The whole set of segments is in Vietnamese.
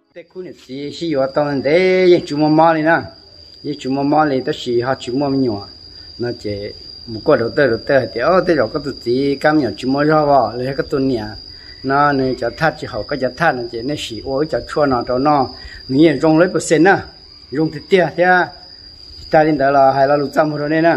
Tết khu này chỉ sử dụng tao để những chú mắm này nè, những chú mắm này都是好chú mắm nhỏ，那这不过đầu tư thì ở đây rồi có tụi chỉ cam nhỏ chú mắm rau vào, lấy cái tuần nhỉ, nó này cho thắt chỉ hậu cái cho thắt này chỉ này sử ôi cho chua nó cho nó, người dùng lấy % nè, dùng thì tiệt thế, ta đến đó là hay là lục trăm rồi nè,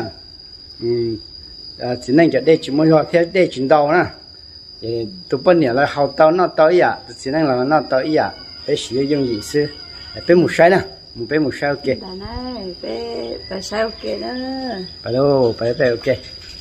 chỉ nên cho đây chú mắm rau thế đây chín đầu nè, tụi bên này là hậu tàu nó tàu ya, chỉ nên là nó tàu ya. Bé sử dụng gì xưa, bé một sai nè, bé một sai ok. Bà này, bé sai ok đó. Bà đâu, bé ok.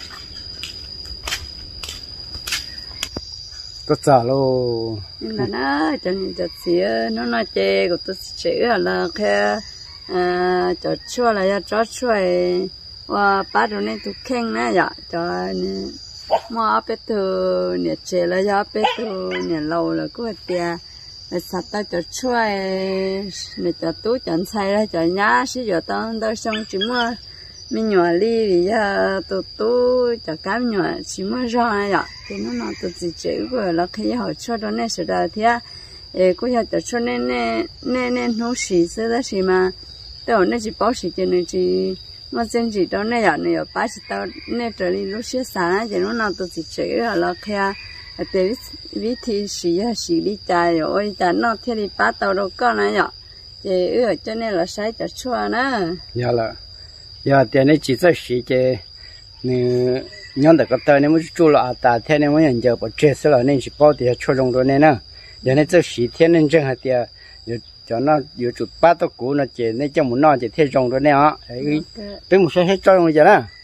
Có trả luôn. Nhưng mà nó cho nên cho xíu, nó nói chê của tôi chữ là cái cho chua là cho chua và bắt đầu nên tôi khen nè dạ cho mua bé từ nhà chè là cho bé từ nhà lâu là có tiền. Sạch ta cho chuối này cho tú chọn xay ra cho nhá sử dụng tao xong chỉ mua mình nhỏ ly thì tụt tú cho cám nhỏ chỉ mua rau này ạ thì nó tụt chỉ chữ rồi là khi họ cho đó nên sự đó thì cô giờ cho cho nên nấu xì xưa đó xì mà tao nên chỉ bảo xì cho nên chỉ mà chân chỉ đó này ạ này ở bác sĩ tao nên trở đi lúc xưa sáng thì nó tụt chỉ chữ rồi là khi để vị trí xử lý trái rồi trái nó thì đi bắt đầu đâu có này nhở thì ở cho nên là sai cho chua nữa dạ là dạ tiền này chỉ cho xử cái nhon được cái tờ này mới chua là ta thế này mới nhận được bộ chế số là nên chỉ bảo thì chua trong đó này nè giờ này cho xử thiên nên chân hạt tiền cho nó有chút bắt đầu cũ nó chỉ nên cho muốn nó chỉ thiên trong đó này á tới một số hết cho rồi giờ nè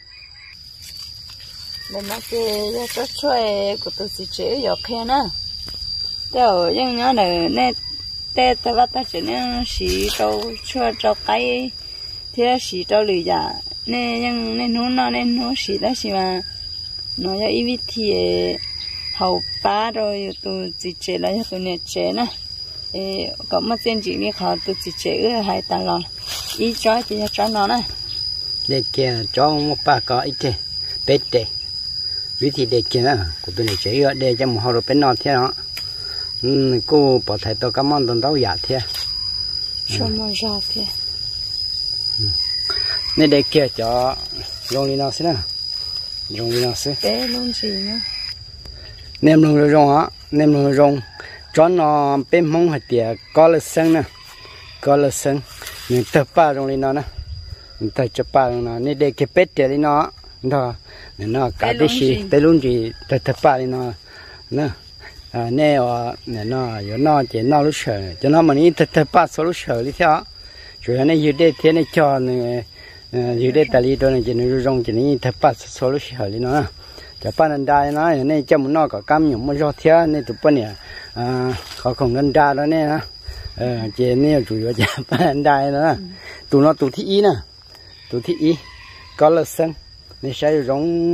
để mà cái cho chuối của tôi chỉ chữ có khen nữa, theo những nhớ này nè, để tôi bắt ta chỉ nên xí trâu chuối trâu cái, thì xí trâu lười giả, nè những nè nên nó xí đó xí mà, nó cho ít thì hậu ba rồi tôi chỉ chữ là cho tôi nè chữ nè, có một tên chỉ biết họ tôi chỉ chữ hai ta lon, ít cho chỉ cho nó nè, để kia cho một ba có ít thế, bết thế. Vì thì để kia của bên này chơi ở đây cho một hồi rồi bên nọ thế đó, cô bảo thầy tôi cảm ơn tôi đâu giả thế, cho một giờ thế, nên để kia cho rong đi nào xí nè, rong đi nào xí, bé luôn gì nữa, nem luôn rong á, nem luôn rong, cho nó bên mông hạt tiệt có là xanh nè, có là xanh, nhưng tập ba rong đi nào nè, tập chụp ba rong nào, nên để kia bết tiệt đi nó, đó. Nó cả cái gì tới luôn gì tới thập ba đi nó nè nó chỉ nó lúc sợ cho nó mà ní thập ba số lúc sợ đi theo rồi này dưới đây thế này cho này dưới đây ta đi đó này chỉ nó rong chỉ ní thập ba số lúc sợ đi nó cho ba lần đai nó này cho nó có cam nhung mà do thế này tụi bên này họ không lần đai đó nè chỉ này chủ yếu cho ba lần đai đó tụi nó tụi thị nè tụi thị có là xanh nên sẽ rong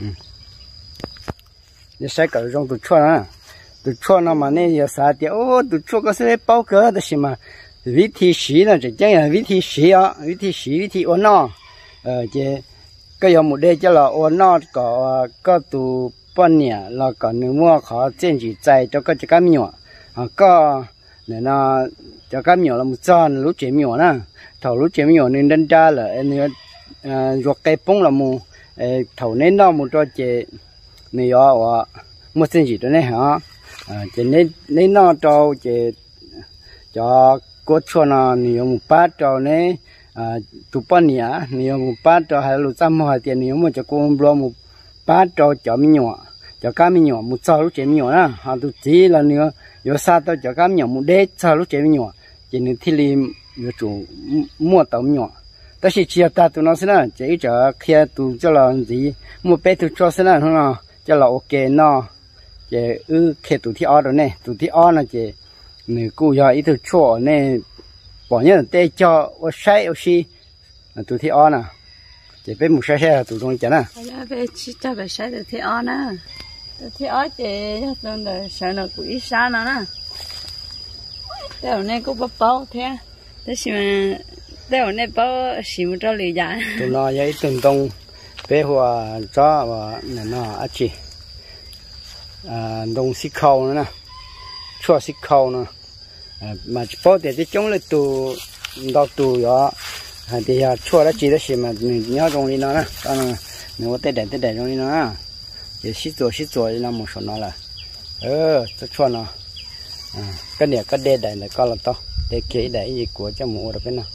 nên sẽ cả rong tụi chua nó mà nên giờ sao thì tụi chua có sẽ bao cỡ đó xí mà vị trí xí là chỉ chẳng vị trí xí á vị trí ôn nó chỉ cái dòng một đây cho là ôn nó có tụi bọn nhỉ là có người mua khó trên chỉ chạy cho cái cam nhỏ có nên nó cho cam nhỏ là một tròn lúc chế nhỏ nè thầu lúc chế nhỏ nên đánh ra là ruột cây bông là một thầu nên nó một cho chị này ở một sinh gì đó này hả chị nên nó cho chị cho cô cho nó nhiều một bát cho này tụ bao nhiêu nhiều một bát cho hai lúa trăm hoa tiền nhiều một cho cô lo một bát cho mình nhỏ cho cá mình nhỏ một sao lúc chị mình nhỏ nè họ tụ chỉ là nhiều nhiều sao tao cho cá mình nhỏ một đế sao lúc chị mình nhỏ chị nên thi lim nhiều chủ mua tàu nhỏ đó là chỉ ta tụi nó xem chỉ cho khi tụi cho là gì một bé tụi cho xem không nào cho là ok nó chỉ khi tụi thi ở đó này tụi thi ở là chỉ người cô giờ ít tụi cho này bỏ nhớ để cho ở sai ở xí tụi thi ở nè chỉ bé một sai là tụi trong chả nè bé chỉ cho bé sai tụi thi ở nè tụi thi ở chỉ cho nó sợ nó cũng ít sao nè đây này cũng bao thế thế mà đây này bao xí một trâu lì giả tụi nó vậy từng tông bé hoa cho và nó ăn chi đông xí khâu nữa nè chua xí khâu nữa mà bao để cái chống là tù đào tù đó thì chua đã chỉ đó xem mà nhớ trong đi nó nè nếu có tết đèn trong đi nó thì xí rồi là một số nó là cho chua nó cái này cái đèn này có là to để kỹ để gì của cho mua được cái nào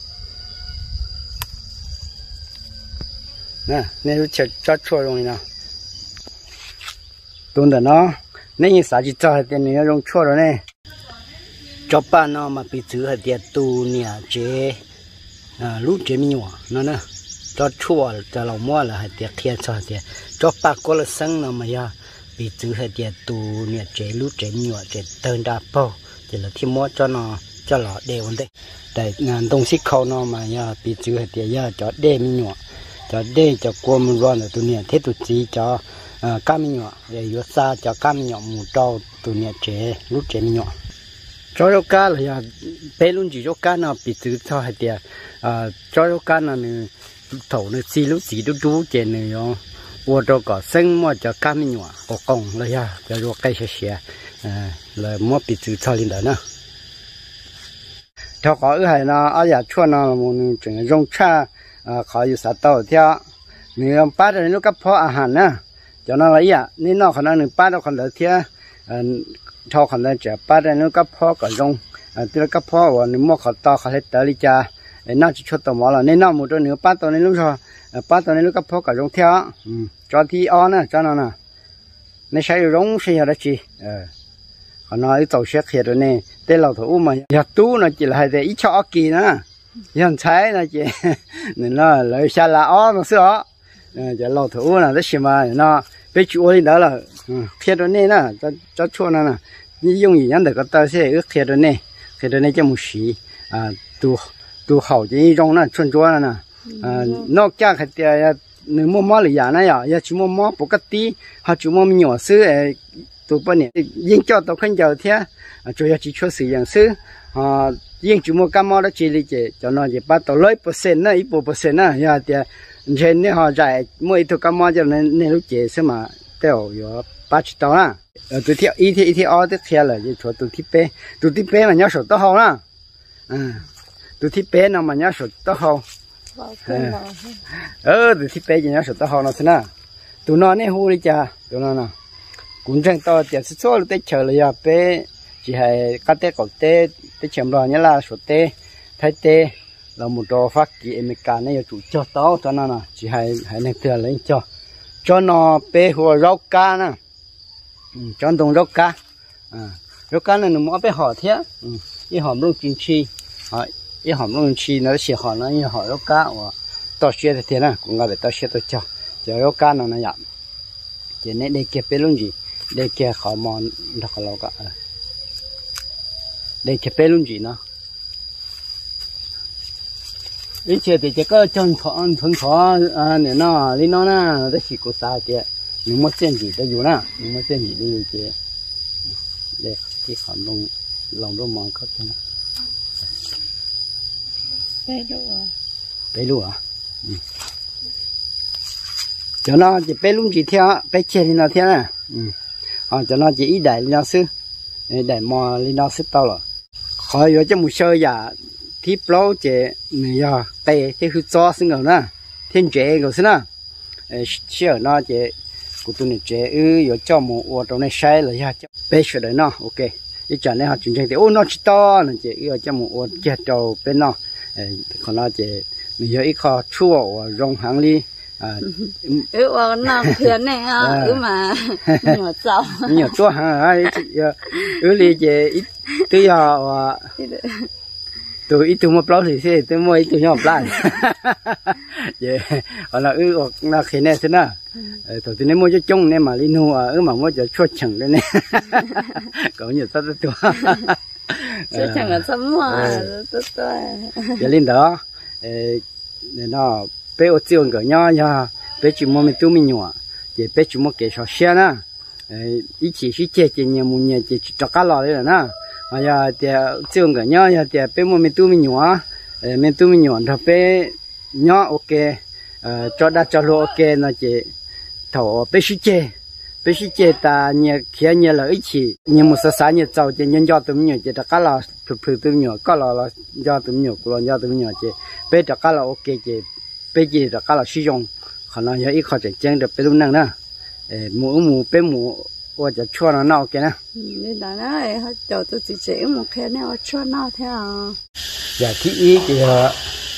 nè nên cho chua trong đi nào tuần đó nó nên sao chỉ cho thì nó dùng chua rồi nè cho ba nó mà bị chữ hay tiệt tu nhà chế lúc chế mi nhỏ nó nè cho chua cho lòng mua là hay tiệt thiệt cho ba có là生nó mà ya bị chữ hay tiệt tu nhà chế lúc chế mi nhỏ chế tên đa bao thì là thêm mua cho nó cho lọ đều vấn đề tại ngàn đông xích khâu nó mà ya bị chữ hay tiệt ya cho đê mi nhỏ cho đê cho qua mình rồi là tu nhà thế tu chỉ cho cam nhỏ để vừa xa cho cam nhỏ một trâu tu nhà chế lúc chế mi nhỏ cho cá là bé luôn chỉ cho cá nào bị từ cho hay tiệt cho cá nào thầu nó xí lúc xí lúc chú trên này nó mua cho cả sinh mua cho cá mình nhỏ có công là ya cho cây xe là mua bị từ cho lên đó nữa cho có cái này nó ở nhà chua nó một chuyện rong cha khỏiอยู่sát tàu theo nếu bắt được nó cấp phóอาหารnè cho nó lấy nên nó khả năng bắt được khả năng theo thao khả năngจะbắtได้นึกกับพ่อก็ลงที่แล้วกับพ่อว่านึกมั่วขอต่อเขาให้เตลิจ่าน่าจะชดตัวหมอละในน้ำหมดตัวเนื้อป้าตัวนี้ลูกชอป้าตัวนี้ลูกกับพ่อก็ลงเที่ยวจอที่อ้อนะจอนั่นน่ะไม่ใช่ลงใช่อะไรจีเขาnói tàu xe kia rồi nè tên lão thủ mà nhà tu nó chỉ là hay để ít cho kỳ nữa hiện trái nó chỉ nên nó lấy xa là ó nó xưa giờ lão thủ là rất xem mà nó bây chú đi đó là kia rồi nè cho chua nè như dùng gì nhắn được cái tao sẽ ước kia rồi nè cho một xí tu hậu chỉ trong nó chuẩn chua nè nó kia cái tiền nếu mua lì giả này giờ chỉ mua bổ cát tí hoặc chỉ mua nhỏ xứ tu bao nhiêu riêng cho tao không giàu thế chủ yếu chỉ cho sử dụng xứ riêng chỉ mua cam đó chỉ là chỉ cho nó chỉ bắt tao lấy % nữa ít % nữa giờ thì trên này họ giải mua ít cam cho nên lúc chế xem mà đều có 800啊tu theo ít thì ở tiếp theo là chỉ cho tu tiếp bé mà nhớ số tao hậu啦tu tiếp bé nào mà nhớ số tao hậu tu tiếp bé chỉ nhớ số tao hậu nó thế nào tu nó này hú đi cha tu nó nào cũng chẳng to tiền số lúc tết chờ là giờ bé chỉ hay cắt tết cột tết tết chậm rồi nhớ là số tết thay tết là một đồ phát kỳ em cả này chủ cho tao cho nó nào chỉ hay này tiền lấy cho nó bé hồ rau cá nè cho đồng rau cá này nó mua bé họ thế cái hòm lông chín chi cái hòm lông chi nó sẽ họ nó như họ rau cá và tao xuyên thì thế nào cũng là để tao xuyên tôi cho rau cá nó nhặt chỉ nên để kẹp bé luôn gì để kẹp họ mòn đặc lâu cả để kẹp bé luôn gì nó ý chuyện thì chỉ có chân thọ này nó lý nó na nó chỉ có sao chứ nhưng mà chuyện gì đó dù na nhưng mà chuyện gì đi chứ để cái khoản lòng đâu mong có thế nào bé lúa cho nó chỉ bé luôn chỉ theo bé chơi thì nó theo nè cho nó chỉ đại nó sư đại mò nó sư tao rồi khỏi rồi cho một sơ giả thì bao chế này giờ tê thì cứ cho sinh ngờ nè thiên chế rồi xin nè xíu nó chế của tôi này chế rồi cho một ô tô này sai là ya bé sửa đấy nó ok cái chuyện này họ chuyển sang thì ô nó chỉ to là chế rồi cho một ô chế trâu bên nó còn nó chế mình giờ ít kho chua rong hàng đi nó phiền này mà nhỏ giàu nhỏ chua hàng li chế ít từ giờ tôi ít tôi mua plau thì sẽ tôi mua ít tôi nhỏ plau vậy còn là là khi này thế nào tôi nên mua cho chung nên mà linh hồ mà mua cho chua chẳng đấy nè có nhiều rất tốt chua chẳng là sắm mà tốt vậy linh đó nên nó bé ở trường cỡ nhau nha bé chỉ mua mình tu mình nhỏ vậy bé chỉ mua cái sò xe nè ít chỉ chơi nhiều mua nhiều chỉ cho cá lò đấy là nè mà giờ thì trường cả nhau giờ thì bé mua mình tu mình nhỏ rồi bé nhỏ ok cho đã cho lo ok nó chỉ thầu bé sĩ chơi bây giờ chế ta nhiều kia nhiều là ít chỉ nhưng một số nhiều giàu chế nhân do tụm nhiều chế đã là phử tụm nhiều có là do tụm nhiều còn do tụm nhiều chế bây giờ là ok chế bây giờ là sử dụng khả năng nhiều ít khó chế change được bây lúc năng nè mũ bây mũ或者错了闹给呢？ 你当然还找到自己么？看那我错闹条。 呀，第一个，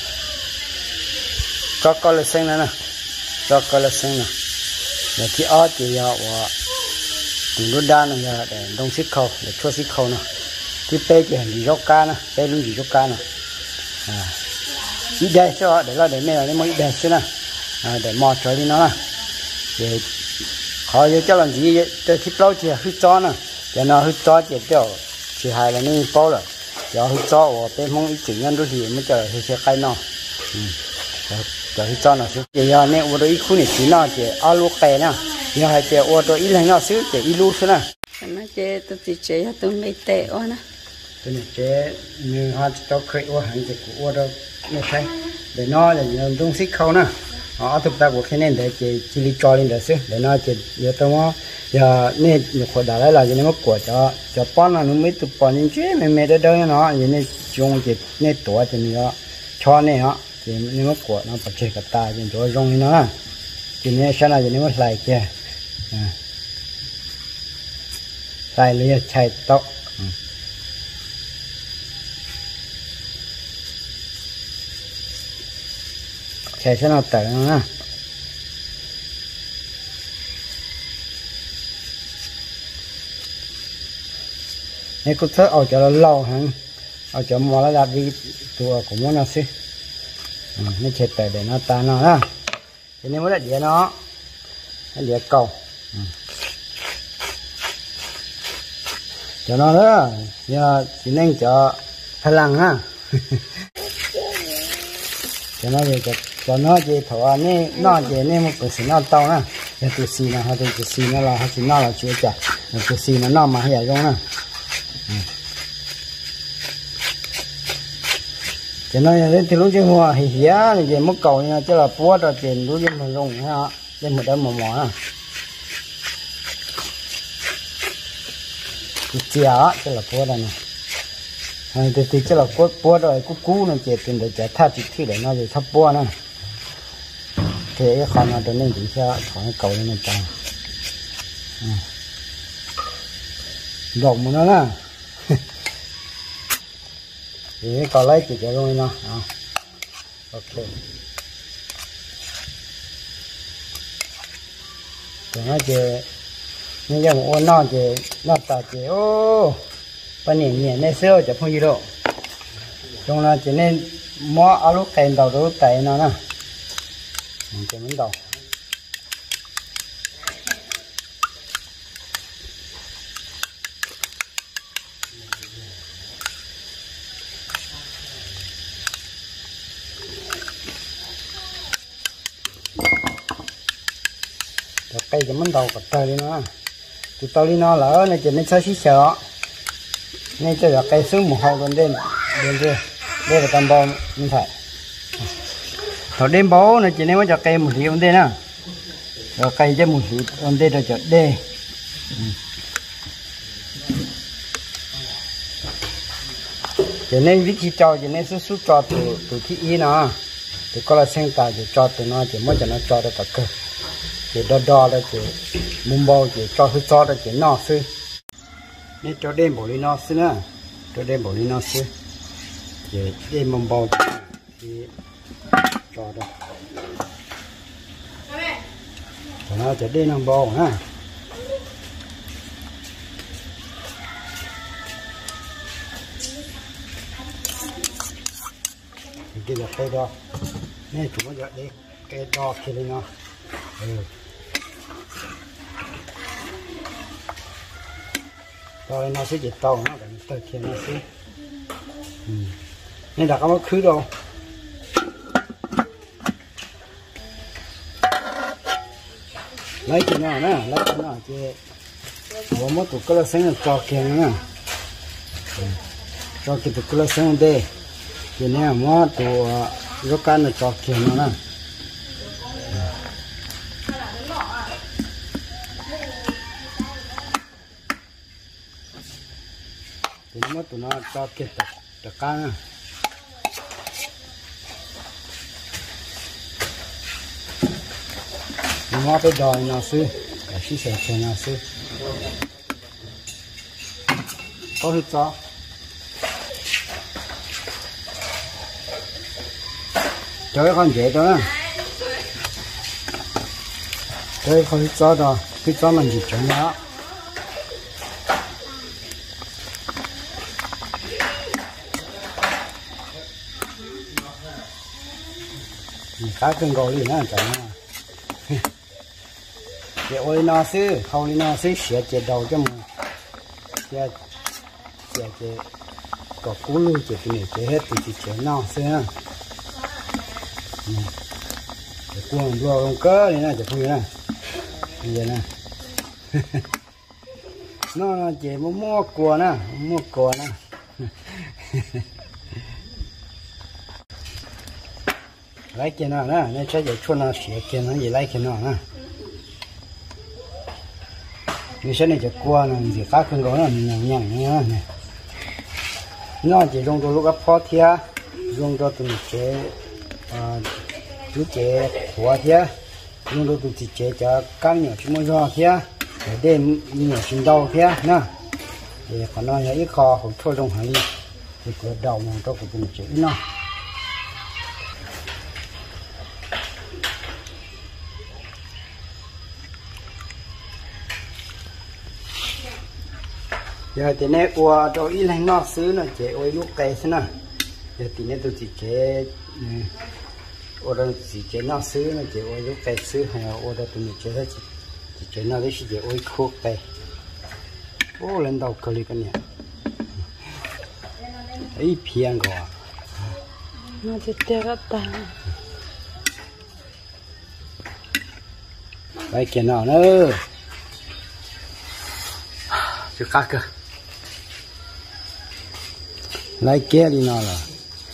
找高了生了呢，找高了生了。那第二就要我顶多单呢要东西口，错西口呢。第三就鱼肉干呢，白卤鱼肉干呢。啊，一点少，得了得没了，你莫一点少呢。啊，得冒出来呢，也。họ giờ cho làm gì cho thịt lâu thì hút cho nè cho nó hút cho chỉ cho chỉ hai là nên bao rồi cho hút cho ở bên mông ít chừng nhân đôi thì mới chờ thì sẽ cay nó cho hút cho nó xíu giờ này ở đây ít khu này chỉ nó chỉ alo cay nè giờ hai chỉ ở đây ít là nó xíu chỉ ít luôn xíu nè nó chỉ tôi chỉ chế tôi mấy tệ quá nè tôi này chế như họ cho khơi ở hàng chỉ của ở đây như thế để nó là những东西khâu nè họ thực ra của cái này để chỉ đi cho lên được chứ để nó chỉ giờ tôi mà giờ này một khối đá là gì nó của cho bán nó mới tụt bán những chuyện mình đã đâu nó gì này dùng chỉ này tổ thì nó cho này họ thì nó của nó bật chơi cả ta thì cho dùng nó thì này sao là gì nó lại kia lại liền chạy tóc chạy cho nó tới nó này cũng thở ở chỗ nó lâu hả ở chỗ mò nó đặt đi tụi cũng muốn nó xí nó chạy tới để nó ta nó đó thì nếu mới đặt đĩa nó đĩa cầu cho nó đó giờ chỉ nên cho phải lăng ha cho nó về cho nó về thọ này nó về này một cái gì nó tao nè cái từ xì này hay từ xì nó là hay từ nó là chưa chả từ xì nó mà hay là giống nè cho nó đến thì lúc chơi hoa thì giá thì về mất cầu nha chứ là búa ra tiền lúc chơi mà dùng ha trên một đám mỏ nè thì chả chứ là búa đây nè thì chứ là búa rồi cú nó chạy tiền để chạy thắt thì để nó về thắp búa nè thì cái con nó đến nên chỉ cho khỏi cầu lên trên rộng nó nè thì còn lấy chỉ cho luôn nó ok rồi nó chỉ như vậy một con nó chỉ nó ta chỉ ô bên này nhẹ này sữa chỉ không gì đâu trong nó chỉ nên mua áo kèn đầu đó tay nó nè chỉ muốn đầu cây chỉ muốn đầu cột trời đi nó thì tao đi nó lỡ này chỉ nên sao xí sợ nên cho là cây xuống một hậu còn đêm kia đây là tầm bò như vậy rồi đêm bố này chỉ nên mới cho cây một tí ổn định nè rồi cây cho một tí ổn định rồi cho đê chỉ nên vị trí cho chỉ nên số cho từ thị y nó thì có là sinh tài thì cho từ nó chỉ mới cho nó cho được cả cơ chỉ đo là chỉ mùng bao chỉ cho là chỉ nó xứ nên cho đêm bổ đi nó xứ nữa cho đêm bổ đi nó xứ chỉ đêm mùng bao thì cho đó cho nó chỉ đêm mùng bao ha cái là cây đo nên chúng nó đi cây đo kia đi nó rồi nó sẽ dịch tàu nó đánh tới kia nó sẽ nên đặt có khứ đâu lấy cái nào nè lấy cái nào chứ có một tụ cái là sinh cho kia nè cho cái tụ cái là sinh đây cái này một tụ rốt can là cho kia nó nè tụi nó cho kết được cá nó phải đòi nó sư cả xí xẻ cho nó sư có hết cho chơi con dễ đó chơi không hết cho đó cái cho mình chỉ chơi nó cá cưng gò đi nữa chẳng nào để ôi nó xứ hầu đi nó xứ xẻ chế đầu cho mình xẻ có cú luôn chế thì này chế hết thì chỉ chế nó xứ ha để cuồng đua con cỡ này nè chế phui nè bây giờ nè nó chế mua cua nè lấy cái nào nè nên cho giờ chua nó xẻ cái nó gì lấy cái nào nè như thế này chỉ qua là gì khác hơn đó là nhằng này nó chỉ dùng đồ lúc ấp phó thia dùng đồ từ chế chú chế của thia dùng đồ từ chế cho căng nhỏ chúng mua thia để đem nhỏ sinh đau thia nè để còn nó ít kho hỗ trợ trong hàng đi thì cửa đầu mà cho của từ chế nó giờ thì này qua cho ít lên nó xứ nó chế ôi lúc cây thế nào giờ thì này tôi chỉ chế ở đây chỉ chế nó xứ nó chế ôi lúc cây xứ hay ở đây tôi chế hết chỉ chế nó đấy chỉ chế ôi khô cây ô lên đầu cơ li cái này ấy phiền quá nó chỉ tê rất ta cái kia nào nữa chú khác cơ lấy kia đi nào là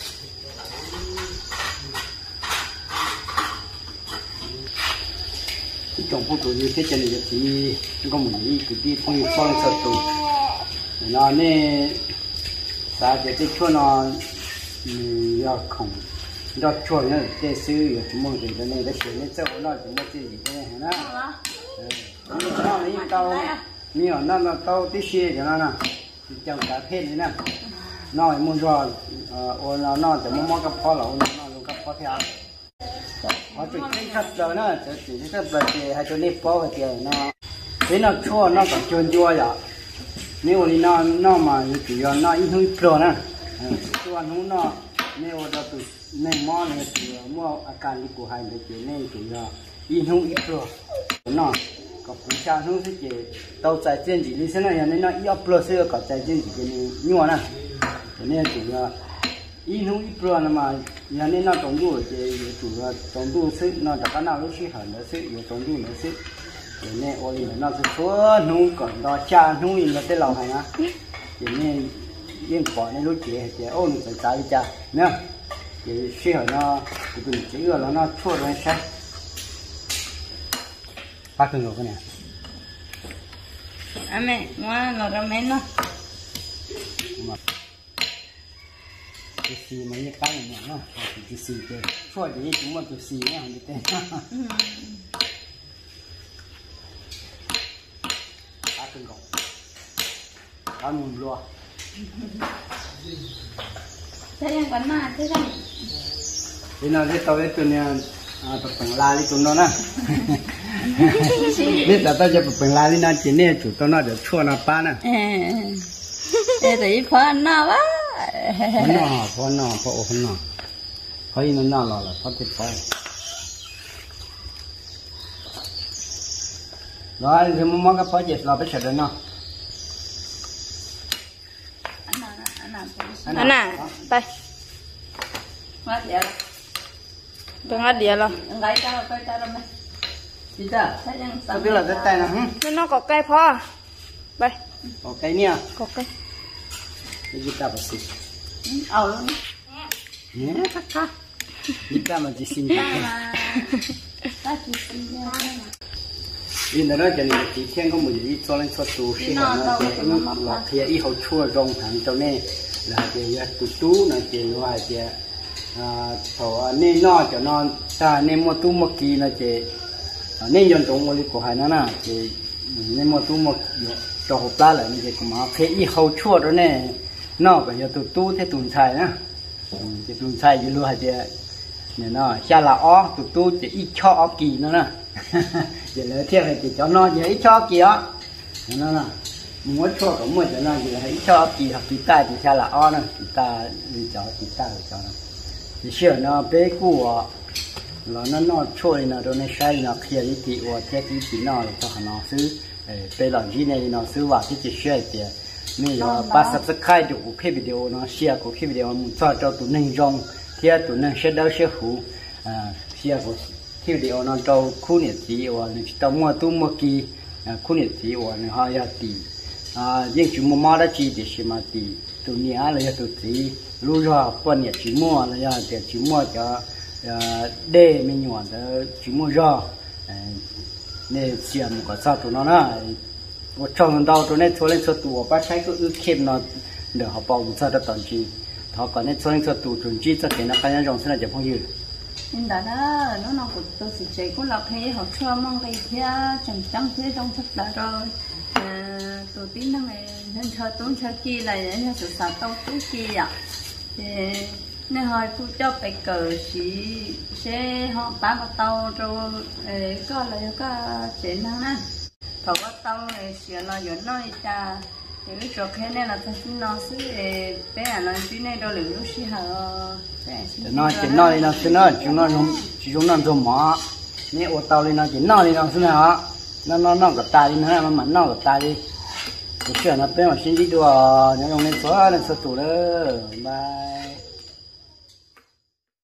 trong phố tụi như thế chân này thì có một cái đi phong sợ tụi nó nè sao để cái chỗ nó要空要做人这是有什么人的那个学那这我那怎么自己这样呢那你到你有那到这些就那讲改变的呢nói muốn rồi nó chỉ muốn cái phao lẩu nó cái phao theo họ chỉ cái rồi nó chỉ cái bờ thì hay cho nên phao thì nó thế nó chua nó còn chua chua vậy nếu như nó mà chủ yếu nó ít hơn rồi nè chua nó nếu đó từ nên mò này thì mua akan của hai người chỉ nên chủ yếu ít hơn ít rồi nó có cũng sao hơn thế chỉ tàu chạy trên chỉ đi thế này nên nó ít rồi sẽ có chạy trên chỉ cái nhiều nè nên chủ yếu ít hơn ít rồi mà nhà nên nó trồng đủ thì chủ yếu trồng đủ sức nó đã có nào lúc xí hẳn nó sức yếu trồng đủ nó sức nên ôi nó sẽ số nung còn đó cha nung là cái lầu này á nên yên bỏ nên lúc chị ôn phải trái cha nhá thì xí hẳn nó thì chỉ là nó chua rồi sao bắt được cái này à mẹ ngoan là ra mẹ nó cái xì mấy cái này nhá cái xì cái chua thì chúng mà cái xì nhá như thế bắt được rồi ăn mùi luôn thếยังcòn mà thế này thế nào thế tao biết tụi này tập bằng la đi tụi nó nè biết là tao cho tập bằng la đi nè chỉ nên chủ tao nó để chua nó pa nè thế thì phá nó quá phá nó phá nó là phá thịt phá rồi thì muốn cái phá dệt là phải sạch rồi nó anh à đây ngắt đĩa rồi tôi ngắt đĩa rồi gãy tay rồi mày đi ra tôi biết là cái tay nào nó có cây phò đây có cây nè có cây cái gì ta phải xịt luôn nhé các đi ra mà chỉ xin ta chỉ xin vì nó cho nên chỉ thiên có một gì cho lên cho tù khi mà nó là thì ít hậu chua rong thẳng cho nên là thì tú là thì ngoài thì thổ nên nó cho nó ta nên mua tu một kỳ là thì nên dân tụng một của hai nó nè thì nên mua tu một cho hộp lá lại như thế cũng mà khi ít hậu chua đó nè nó phải giờ tu thế tuần xài á thì tuần xài gì luôn hay thì này nó xa là ó tu chỉ ít cho ó kỳ nữa nè giờ lấy theo thì cho nó chỉ ít cho kỳ á nó nè muốn cho có một cho nó chỉ là ít cho kỳ hoặc kỳ tai thì xa là ó nè kỳ ta đi cho kỳ ta cho nó thì xưa nó bé cũ là nó trôi nó rồi nó sai nó kia đi thì và theo cái nó cho nó xứ bé làm gì này nó xứ vào thì sai thì nên là bắt subscribe được cái video nó share cái video mình cho tụi nên rong thì tụi nên sẽ đỡ sẽ hú share cái video nó cho khu nhiệt gì và nó mua tu mua kỳ khu nhiệt gì và nó hay là tí nhưng chúng mua đã chỉ để xem mà tí tụi nhà là tụi tí lúc đó bọn nhiệt chỉ mua là để chỉ mua cho để mình nhọn đó chỉ mua rau nên xem có sao tụi nó nè một trong đầu tụi này thôi lên số tụ bắt sai cái ước kiếm nó để họ bảo một sao đó toàn chi họ còn nên thôi lên số tụ chuẩn chi cho cái nó cái rong sẽ là chụp phong dư nên đó nó cũng tôi sẽ chơi cũng là khi họ cho mong cái kia chẳng thế trong sắp đã rồi tôi tin rằng này nên chơi tốn chơi kia là nên sự sao tao tốn kia ạ thì nên hỏi cô cho phải cờ chỉ sẽ họ bán vào tàu rồi có là có chuyện thằng này thầu bắt tàu này xưa nó vẫn nói cha những chỗ khác này là thằng nó xứ bé nó chỉ này đâu lúc xí hở nó chỉ nói nó xứ nó chúng nó dùng mỏ nè ô tàu này nó chỉ nói đi nó xứ nào nó gặp ta đi nó mà nó gặp ta đi xưa nó bé mà xin đi đùa nó dùng lên số tủ đó bye